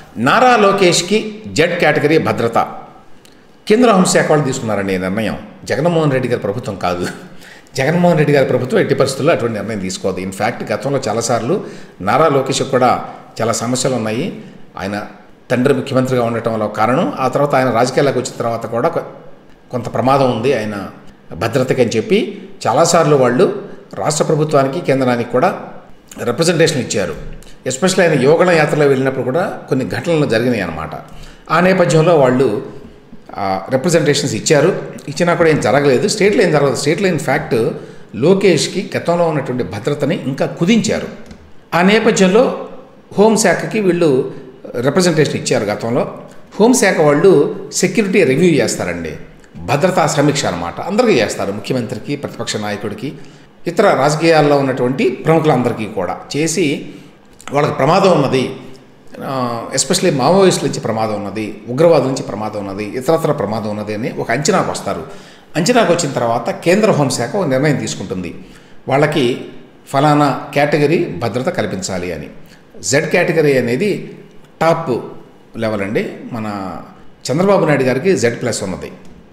నారా లోకేష్కి Z category భద్రత కేంద్ర హోంశాఖ వాళ్ళు తీసుకున్నారండి ఈ నిర్ణయం. జగన్మోహన్ రెడ్డి గారి ప్రభుత్వం కాదు. జగన్మోహన్ రెడ్డి గారి ప్రభుత్వం ఎట్టి పరిస్థితుల్లో అటువంటి నిర్ణయం తీసుకోదు. ఇన్ఫ్యాక్ట్ గతంలో చాలాసార్లు నారా లోకేష్కి కూడా చాలా సమస్యలు ఉన్నాయి. ఆయన తండ్రి ముఖ్యమంత్రిగా ఉండటం వల్ల కారణం, ఆ తర్వాత ఆయన రాజకీయాలకు వచ్చిన తర్వాత కూడా కొంత ప్రమాదం ఉంది ఆయన భద్రతకి అని చెప్పి చాలాసార్లు వాళ్ళు రాష్ట్ర ప్రభుత్వానికి కేంద్రానికి కూడా రిప్రజెంటేషన్ ఇచ్చారు. ఎస్పెషల్లీ ఆయన యోగణ యాత్రలో వెళ్ళినప్పుడు కూడా కొన్ని ఘటనలు జరిగినాయి అన్నమాట. ఆ నేపథ్యంలో వాళ్ళు రిప్రజెంటేషన్స్ ఇచ్చారు. ఇచ్చినా కూడా ఏం జరగలేదు. స్టేట్లో ఏం జరగదు. స్టేట్లో ఇన్ఫ్యాక్ట్ లోకేష్కి గతంలో ఉన్నటువంటి భద్రతని ఇంకా కుదించారు. ఆ నేపథ్యంలో హోంశాఖకి వీళ్ళు రిప్రజెంటేషన్ ఇచ్చారు. గతంలో హోంశాఖ వాళ్ళు సెక్యూరిటీ రివ్యూ చేస్తారండి. భద్రతా సమీక్ష అన్నమాట. అందరికీ చేస్తారు, ముఖ్యమంత్రికి, ప్రతిపక్ష నాయకుడికి, ఇతర రాజకీయాల్లో ఉన్నటువంటి ప్రముఖులందరికీ కూడా చేసి వాళ్ళకి ప్రమాదం ఉన్నది, ఎస్పెషల్లీ మావోయిస్టుల నుంచి ప్రమాదం ఉన్నది, ఉగ్రవాదుల నుంచి ప్రమాదం ఉన్నది, ఇతరత్ర ప్రమాదం ఉన్నది అని ఒక అంచనాకు వస్తారు. అంచనాకు వచ్చిన తర్వాత కేంద్ర హోంశాఖ ఒక నిర్ణయం తీసుకుంటుంది. వాళ్ళకి ఫలానా కేటగిరీ భద్రత కల్పించాలి అని. జెడ్ కేటగిరీ అనేది టాప్ లెవెల్ అండి. మన చంద్రబాబు నాయుడు గారికి Z+ ఉన్నది,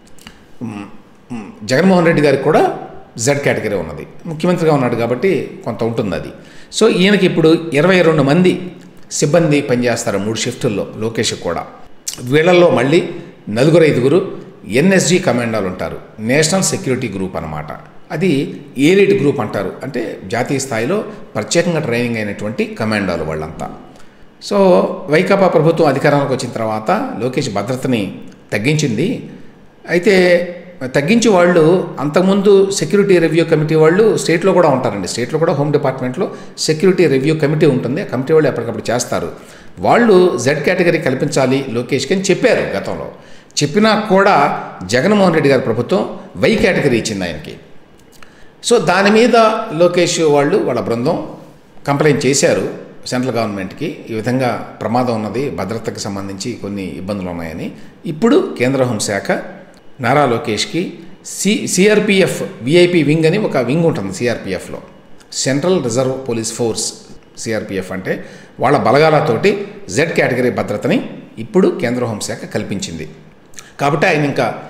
జగన్మోహన్ రెడ్డి గారికి కూడా జెడ్ కేటగిరీ ఉన్నది. ముఖ్యమంత్రిగా ఉన్నాడు కాబట్టి కొంత ఉంటుంది అది. సో ఈయనకి ఇప్పుడు 22 మంది సిబ్బంది పనిచేస్తారు 3 షిఫ్టుల్లో. లోకేష్ కూడా వీళ్ళల్లో మళ్ళీ 4-5 NSG కమాండోలు ఉంటారు. నేషనల్ సెక్యూరిటీ గ్రూప్ అన్నమాట. అది ఏలిట్ గ్రూప్ అంటారు. అంటే జాతీయ స్థాయిలో ప్రత్యేకంగా ట్రైనింగ్ అయినటువంటి కమాండోలు వాళ్ళంతా. సో వైకాపా ప్రభుత్వం అధికారంలోకి వచ్చిన తర్వాత లోకేష్ భద్రతని తగ్గించింది. అయితే తగ్గించి వాళ్ళు అంతకుముందు సెక్యూరిటీ రివ్యూ కమిటీ వాళ్ళు స్టేట్లో కూడా ఉంటారండి. స్టేట్లో కూడా హోమ్ డిపార్ట్మెంట్లో సెక్యూరిటీ రివ్యూ కమిటీ ఉంటుంది. ఆ కమిటీ వాళ్ళు ఎప్పటికప్పుడు చేస్తారు. వాళ్ళు జెడ్ కేటగిరీ కల్పించాలి లోకేష్కి అని చెప్పారు గతంలో. చెప్పినా కూడా జగన్మోహన్ రెడ్డి గారి ప్రభుత్వం వై కేటగిరీ ఇచ్చింది ఆయనకి. సో దాని మీద లోకేష్ వాళ్ళు వాళ్ళ బృందం కంప్లైంట్ చేశారు సెంట్రల్ గవర్నమెంట్కి. ఈ విధంగా ప్రమాదం ఉన్నది, భద్రతకు సంబంధించి కొన్ని ఇబ్బందులు ఉన్నాయని. ఇప్పుడు కేంద్ర హోంశాఖ నారా లోకేష్కి సిఆర్పిఎఫ్ విఐపి వింగ్ అని ఒక వింగ్ ఉంటుంది సిఆర్పిఎఫ్లో, central reserve police force. CRPF అంటే వాళ్ళ బలగాలతోటి జెడ్ కేటగిరీ భద్రతని ఇప్పుడు కేంద్ర హోంశాఖ కల్పించింది. కాబట్టి ఆయన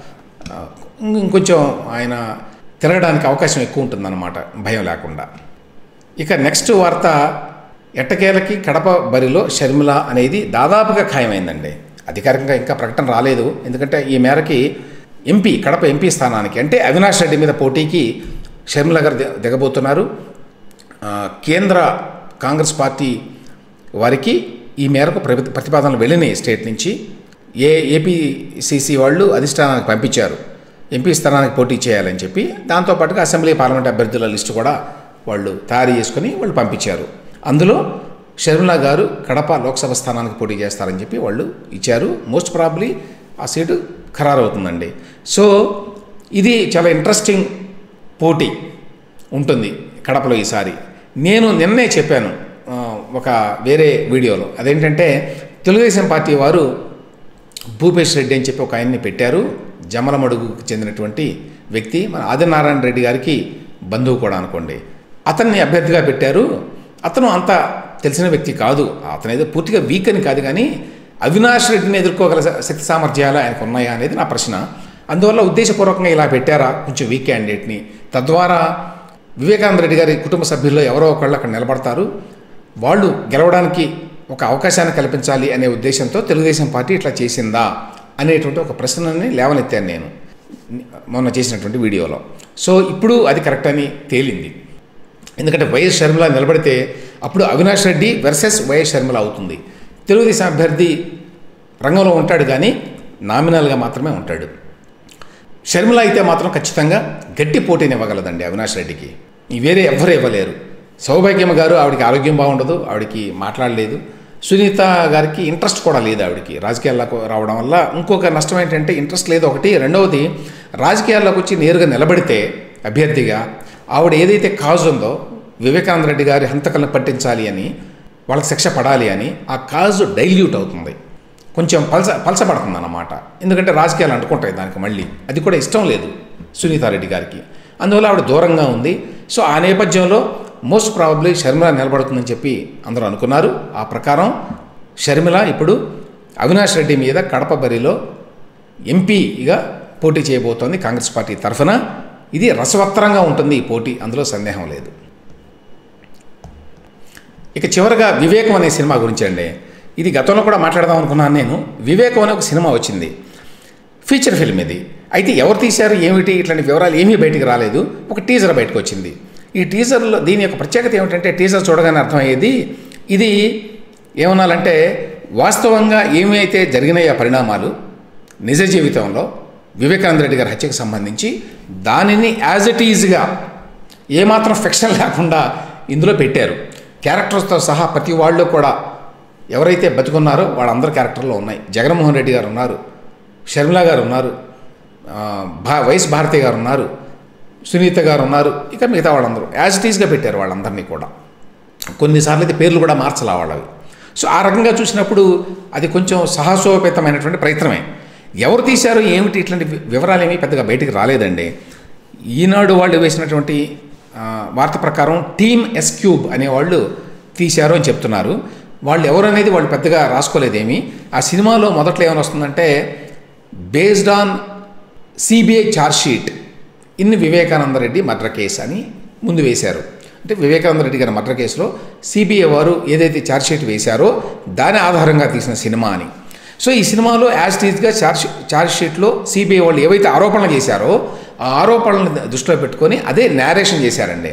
ఇంకొంచెం ఆయన తిరగడానికి అవకాశం ఎక్కువ ఉంటుందన్నమాట, భయం లేకుండా. ఇక నెక్స్ట్ వార్త, ఎట్టకేలకి కడప బరిలో షర్మిల అనేది దాదాపుగా ఖాయమైందండి. అధికారికంగా ఇంకా ప్రకటన రాలేదు. ఎందుకంటే ఈ మేరకి కడప ఎంపీ స్థానానికి అంటే అవినాష్ రెడ్డి మీద పోటీకి షర్మిల గారు దిగబోతున్నారు. కేంద్ర కాంగ్రెస్ పార్టీ వారికి ఈ మేరకు ప్రతిపాదనలు వెళ్ళినాయి స్టేట్ నుంచి. ఏపీసీసీ వాళ్ళు అధిష్టానానికి పంపించారు ఎంపీ స్థానానికి పోటీ చేయాలని చెప్పి. దాంతోపాటుగా అసెంబ్లీ పార్లమెంట్ అభ్యర్థుల లిస్టు కూడా వాళ్ళు తయారు చేసుకుని వాళ్ళు పంపించారు. అందులో షర్మిల గారు కడప లోక్సభ స్థానానికి పోటీ చేస్తారని చెప్పి వాళ్ళు ఇచ్చారు. మోస్ట్ ప్రాబబ్లీ ఆ సీటు ఖరారవుతుందండి. సో ఇది చాలా ఇంట్రెస్టింగ్ పోటీ ఉంటుంది కడపలో ఈసారి. నేను నిన్నే చెప్పాను ఒక వేరే వీడియోలో, అదేంటంటే తెలుగుదేశం పార్టీ వారు భూపేష్ రెడ్డి అని చెప్పి ఒక ఆయన్ని పెట్టారు. జమలమడుగుకు చెందినటువంటి వ్యక్తి, మన ఆదినారాయణ రెడ్డి గారికి బంధువు కూడా అనుకోండి. అతన్ని అభ్యర్థిగా పెట్టారు. అతను అంత తెలిసిన వ్యక్తి కాదు. అతను ఏదో పూర్తిగా వీక్ అని కాదు, కానీ అవినాష్ రెడ్డిని ఎదుర్కోగల శక్తి సామర్థ్యాలు ఆయనకు ఉన్నాయా అనేది నా ప్రశ్న. అందువల్ల ఉద్దేశపూర్వకంగా ఇలా పెట్టారా కొంచెం వీక్ క్యాండిడేట్ని? తద్వారా వివేకానంద రెడ్డి గారి కుటుంబ సభ్యుల్లో ఎవరో ఒకళ్ళు అక్కడ నిలబడతారు, వాళ్ళు గెలవడానికి ఒక అవకాశాన్ని కల్పించాలి అనే ఉద్దేశంతో తెలుగుదేశం పార్టీ ఇట్లా చేసిందా అనేటువంటి ఒక ప్రశ్నని లేవనెత్తాను నేను మొన్న చేసినటువంటి వీడియోలో. సో ఇప్పుడు అది కరెక్ట్ అని తేలింది. ఎందుకంటే వైఎస్ షర్మిల నిలబడితే అప్పుడు అవినాష్ రెడ్డి వర్సెస్ వైఎస్ షర్మిల అవుతుంది. తెలుగుదేశం అభ్యర్థి రంగంలో ఉంటాడు కానీ నామినల్గా మాత్రమే ఉంటాడు. షర్మిల అయితే మాత్రం ఖచ్చితంగా గట్టి పోటీని ఇవ్వగలదండి అవినాష్ రెడ్డికి. వేరే ఎవ్వరు ఇవ్వలేరు. సౌభాగ్యమ్మ గారు, ఆవిడకి ఆరోగ్యం బాగుండదు, ఆవిడకి మాట్లాడలేదు. సునీత గారికి ఇంట్రెస్ట్ కూడా లేదు ఆవిడకి రాజకీయాల్లోకి రావడం వల్ల. ఇంకొక నష్టం ఏంటంటే ఇంట్రెస్ట్ లేదు ఒకటి. రెండవది, రాజకీయాల్లోకి వచ్చి నేరుగా నిలబడితే అభ్యర్థిగా ఆవిడ ఏదైతే కాజ్ ఉందో వివేకానంద రెడ్డి గారి హంతకులను పట్టించాలి అని, వాళ్ళకి శిక్ష పడాలి అని, ఆ కాజు డైల్యూట్ అవుతుంది, కొంచెం పలసపడుతుంది అన్నమాట. ఎందుకంటే రాజకీయాలు అంటుకుంటాయి దానికి మళ్ళీ. అది కూడా ఇష్టం లేదు సునీతారెడ్డి గారికి. అందువల్ల ఆవిడ దూరంగా ఉంది. సో ఆ నేపథ్యంలో మోస్ట్ ప్రాబబ్లీ షర్మిల నిలబడుతుందని చెప్పి అందరూ అనుకున్నారు. ఆ ప్రకారం షర్మిల ఇప్పుడు అవినాష్ రెడ్డి మీద కడప బరిలో ఎంపీగా పోటీ చేయబోతోంది కాంగ్రెస్ పార్టీ తరఫున. ఇది రసవత్తరంగా ఉంటుంది ఈ పోటీ, అందులో సందేహం లేదు. ఇక చివరగా వివేకం అనే సినిమా గురించి అండి. ఇది గతంలో కూడా మాట్లాడదాం అనుకున్నాను నేను. వివేకం అనే ఒక సినిమా వచ్చింది, ఫీచర్ ఫిల్మ్ ఇది. అయితే ఎవరు తీశారు ఏమిటి ఇట్లాంటి వివరాలు ఏమీ బయటికి రాలేదు. ఒక టీజర్ బయటకు వచ్చింది. ఈ టీజర్లో దీని యొక్క ప్రత్యేకత ఏమిటంటే, టీజర్ చూడగానే అర్థమయ్యేది ఇది ఏమనాలంటే వాస్తవంగా ఏమైతే జరిగినాయి ఆ పరిణామాలు నిజ జీవితంలో వివేకానంద రెడ్డి గారి హత్యకు సంబంధించి దానిని యాజ్ ఇట్ ఈజ్గా ఏమాత్రం ఫిక్షన్ లేకుండా ఇందులో పెట్టారు. క్యారెక్టర్స్తో సహా ప్రతి వాళ్ళు కూడా ఎవరైతే బతుకున్నారో వాళ్ళందరూ క్యారెక్టర్లో ఉన్నాయి. జగన్మోహన్ రెడ్డి గారు ఉన్నారు, షర్మిల గారు ఉన్నారు, వైఎస్ భారతి గారు ఉన్నారు, సునీత గారు ఉన్నారు, ఇక మిగతా వాళ్ళందరూ యాజ్ ఇట్ ఈజ్గా పెట్టారు వాళ్ళందరినీ కూడా. కొన్నిసార్లు అయితే పేర్లు కూడా మార్చాలి వాళ్ళవి. సో ఆ రకంగా చూసినప్పుడు అది కొంచెం సాహసోపేతమైనటువంటి ప్రయత్నమే. ఎవరు తీశారు ఏమిటి ఇట్లాంటి వివరాలు ఏమీ పెద్దగా బయటికి రాలేదండి. ఈనాడు వాళ్ళు వేసినటువంటి వార్త ప్రకారం టీమ్ ఎస్ క్యూబ్ అనేవాళ్ళు తీశారు అని చెప్తున్నారు. వాళ్ళు ఎవరు అనేది వాళ్ళు పెద్దగా రాసుకోలేదేమి. ఆ సినిమాలో మొదట్లో ఏమైనా వస్తుందంటే based on CBI chargesheet in Vivekananda Reddy murder case అని ముందు వేశారు. అంటే వివేకానంద రెడ్డి గారి మర్డర్ కేసులో సిబిఐ వారు ఏదైతే ఛార్జ్షీట్ వేశారో దాని ఆధారంగా తీసిన సినిమా అని. సో ఈ సినిమాలో యాజ్ టీజ్గా ఛార్జ్షీట్లో సిబిఐ వాళ్ళు ఏవైతే ఆరోపణలు చేశారో ఆ ఆరోపణలను దృష్టిలో పెట్టుకొని అదే నేరేషన్ చేశారండి.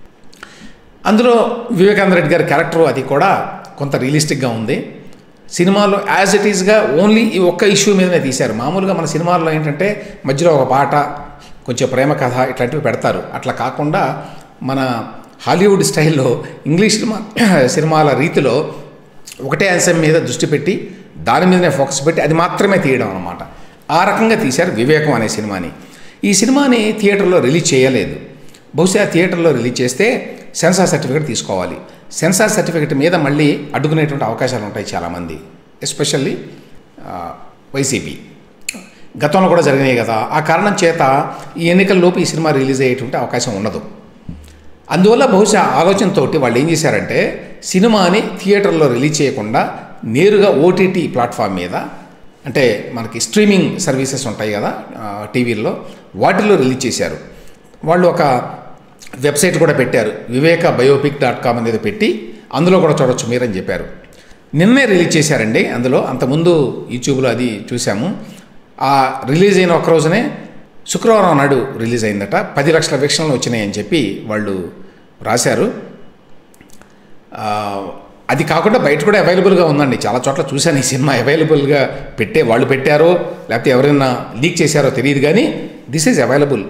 అందులో వివేకానంద రెడ్డి గారి క్యారెక్టర్ అది కూడా కొంత రియలిస్టిక్గా ఉంది. సినిమాలో యాజ్ ఇట్ ఈజ్గా ఓన్లీ ఈ ఒక్క ఇష్యూ మీదనే తీశారు. మామూలుగా మన సినిమాల్లో ఏంటంటే మధ్యలో ఒక పాట, కొంచెం ప్రేమ కథ ఇట్లాంటివి పెడతారు. అట్లా కాకుండా మన హాలీవుడ్ స్టైల్లో ఇంగ్లీష్ సినిమాల రీతిలో ఒకటే అంశం మీద దృష్టి పెట్టి దాని మీదనే ఫోకస్ పెట్టి అది మాత్రమే తీయడం అన్నమాట. ఆ రకంగా తీశారు వివేకం అనే సినిమాని. ఈ సినిమాని థియేటర్లో రిలీజ్ చేయలేదు. బహుశా థియేటర్లో రిలీజ్ చేస్తే సెన్సార్ సర్టిఫికేట్ తీసుకోవాలి. సెన్సార్ సర్టిఫికేట్ మీద మళ్ళీ అడ్డుకునేటువంటి అవకాశాలు ఉంటాయి చాలామంది, ఎస్పెషల్లీ వైసీపీ. గతంలో కూడా జరిగినాయి కదా. ఆ కారణం చేత ఈ ఎన్నికల్లోపు ఈ సినిమా రిలీజ్ అయ్యేటువంటి అవకాశం ఉండదు. అందువల్ల బహుశా ఆలోచనతో వాళ్ళు ఏం చేశారంటే సినిమాని థియేటర్లో రిలీజ్ చేయకుండా నేరుగా ఓటీటీ ప్లాట్ఫామ్ మీద, అంటే మనకి స్ట్రీమింగ్ సర్వీసెస్ ఉంటాయి కదా టీవీల్లో, వాటిల్లో రిలీజ్ చేశారు. వాళ్ళు ఒక వెబ్సైట్ కూడా పెట్టారు, vivekabiopic.com అనేది పెట్టి అందులో కూడా చూడొచ్చు మీరని చెప్పారు. నిన్నే రిలీజ్ చేశారండి. అందులో అంతకుముందు యూట్యూబ్లో అది చూసాము. ఆ రిలీజ్ అయిన ఒక రోజునే శుక్రవారం నాడు రిలీజ్ అయిందట. 10 లక్షల వీక్షణలు వచ్చినాయని చెప్పి వాళ్ళు రాశారు. అది కాకుండా బయట కూడా అవైలబుల్గా ఉందండి. చాలా చోట్ల చూశాను ఈ సినిమా అవైలబుల్గా వాళ్ళు పెట్టారో లేకపోతే ఎవరైనా లీక్ చేశారో తెలియదు, కానీ దిస్ ఈజ్ అవైలబుల్.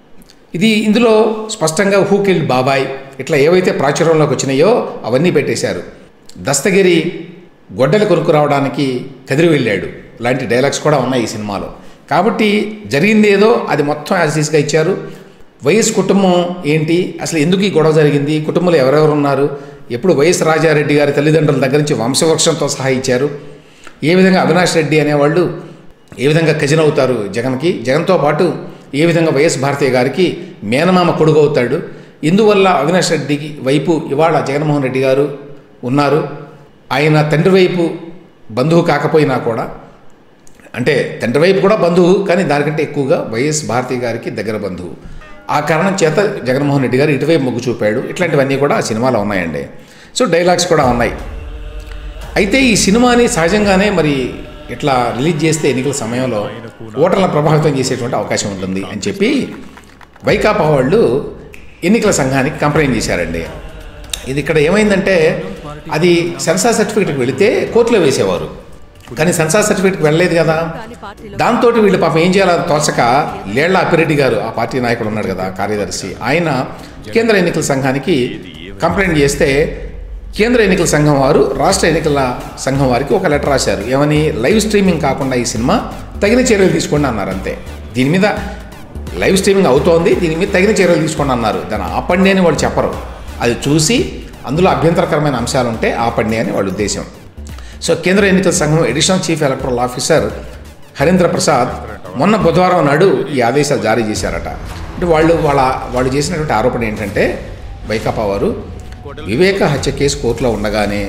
ఇందులో స్పష్టంగా హూ కిల్డ్ బాబాయ్ ఇట్లా ఏవైతే ప్రాచుర్యంలోకి వచ్చినాయో అవన్నీ పెట్టేశారు. దస్తగిరి గొడ్డలు కొనుక్కు రావడానికి కదిరి వెళ్ళాడు లాంటి డైలాగ్స్ కూడా ఉన్నాయి ఈ సినిమాలో. కాబట్టి జరిగింది ఏదో అది మొత్తం యాజ్ ఈజ్గా ఇచ్చారు. వైఎస్ కుటుంబం ఏంటి, అసలు ఎందుకు ఈ గొడవ జరిగింది, కుటుంబంలో ఎవరెవరు ఉన్నారు, ఎప్పుడు వైఎస్ రాజారెడ్డి గారి తల్లిదండ్రుల దగ్గర నుంచి వంశవృక్షంతో సహా ఇచ్చారు. ఏ విధంగా అవినాష్ రెడ్డి అనేవాళ్ళు ఏ విధంగా కజిన్ అవుతారు జగన్కి, జగన్తో పాటు ఏ విధంగా వైఎస్ భారతి గారికి మేనమామ కొడుకు అవుతాడు, ఇందువల్ల అవినాష్ రెడ్డికి వైపు ఇవాళ జగన్మోహన్ రెడ్డి గారు ఉన్నారు. ఆయన తండ్రి వైపు బంధువు కాకపోయినా కూడా, అంటే తండ్రి వైపు కూడా బంధువు కానీ దానికంటే ఎక్కువగా వైఎస్ భారతి గారికి దగ్గర బంధువు. ఆ కారణం చేత జగన్మోహన్ రెడ్డి గారు ఇటువైపు మొగ్గు చూపాడు. ఇట్లాంటివన్నీ కూడా ఆ సినిమాలో ఉన్నాయండి. సో డైలాగ్స్ కూడా ఉన్నాయి. అయితే ఈ సినిమాని సహజంగానే మరి ఇట్లా రిలీజ్ చేస్తే ఎన్నికల సమయంలో ఓటర్లను ప్రభావితం చేసేటువంటి అవకాశం ఉంటుంది అని చెప్పి వైకాపా వాళ్ళు ఎన్నికల సంఘానికి కంప్లైంట్ చేశారండి. ఇది ఇక్కడ ఏమైందంటే అది సెన్సార్ సర్టిఫికేట్కి వెళితే కోర్టులో వేసేవారు, కానీ సెన్సార్ సర్టిఫికేట్కి వెళ్ళలేదు కదా. దాంతో వీళ్ళు పాపం ఏం చేయాలో తోచక లేళ్ల అప్పిరెడ్డి గారు, ఆ పార్టీ నాయకుడు ఉన్నాడు కదా కార్యదర్శి, ఆయన కేంద్ర ఎన్నికల సంఘానికి కంప్లైంట్ చేస్తే కేంద్ర ఎన్నికల సంఘం వారు రాష్ట్ర ఎన్నికల సంఘం వారికి ఒక లెటర్ రాశారు. ఏమని, లైవ్ స్ట్రీమింగ్ కాకుండా ఈ సినిమా తగిన చర్యలు తీసుకోండి అన్నారు. అంతే. దీని మీద లైవ్ స్ట్రీమింగ్ అవుతోంది, దీని మీద తగిన చర్యలు తీసుకోండి అన్నారు. దాన్ని ఆపండి అని వాళ్ళు చెప్పరు. అది చూసి అందులో అభ్యంతరకరమైన అంశాలు ఉంటే ఆపండి అని వాళ్ళ ఉద్దేశం. సో కేంద్ర ఎన్నికల సంఘం additional chief electoral officer Harindra Prasad మొన్న బుధవారం నాడు ఈ ఆదేశాలు జారీ చేశారట. అంటే వాళ్ళు చేసినటువంటి ఆరోపణ ఏంటంటే వైకాపా వారు వివేక హత్య కేసు కోర్టులో ఉండగానే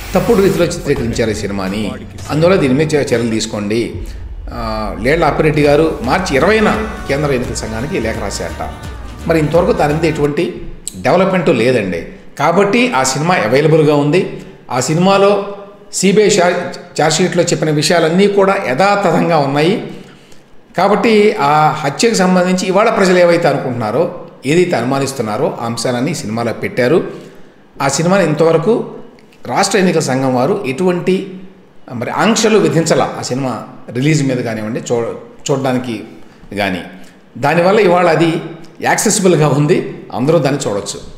తప్పుడు రీతిలో చిత్రీకరించారు ఈ సినిమాని, అందువల్ల దీని మీద చర్యలు తీసుకోండి. లేళ్ల అప్పిరెడ్డి గారు మార్చి 20న కేంద్ర ఎన్నికల సంఘానికి లేఖ రాశారట. మరి ఇంతవరకు దాని మీద ఎటువంటి డెవలప్మెంటు లేదండి. కాబట్టి ఆ సినిమా అవైలబుల్గా ఉంది. ఆ సినిమాలో సిబిఐ ఛార్జ్షీట్లో చెప్పిన విషయాలన్నీ కూడా యథాతథంగా ఉన్నాయి. కాబట్టి ఆ హత్యకు సంబంధించి ఇవాళ ప్రజలు ఏవైతే అనుకుంటున్నారో, ఏదైతే అనుమానిస్తున్నారో ఆ అంశాలన్నీ సినిమాలో పెట్టారు. ఆ సినిమాని ఇంతవరకు రాష్ట్ర ఎన్నికల సంఘం వారు ఎటువంటి మరి ఆంక్షలు విధించాల ఆ సినిమా రిలీజ్ మీద కానివ్వండి, చూడడానికి కానీ. దానివల్ల ఇవాళ అది యాక్సెసిబుల్గా ఉంది, అందరూ దాన్ని చూడవచ్చు.